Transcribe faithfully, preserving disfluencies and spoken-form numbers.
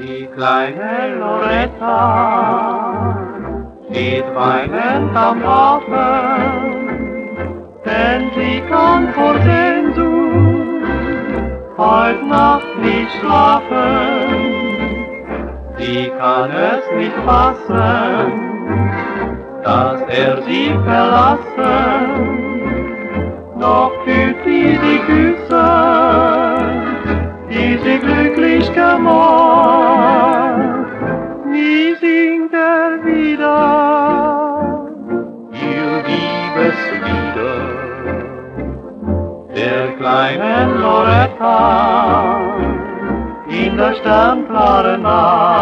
Die kleine Loretta steht weinend am Hafen, denn sie kann vor Sehnsucht heut Nacht nicht schlafen. Sie kann es nicht fassen, dass er sie verlassen, noch fühlt sie die Küsse, die sie glücklich gemacht. Nie singt er wieder ihr Liebeslieder der kleinen Loretta in der sternklaren Nacht.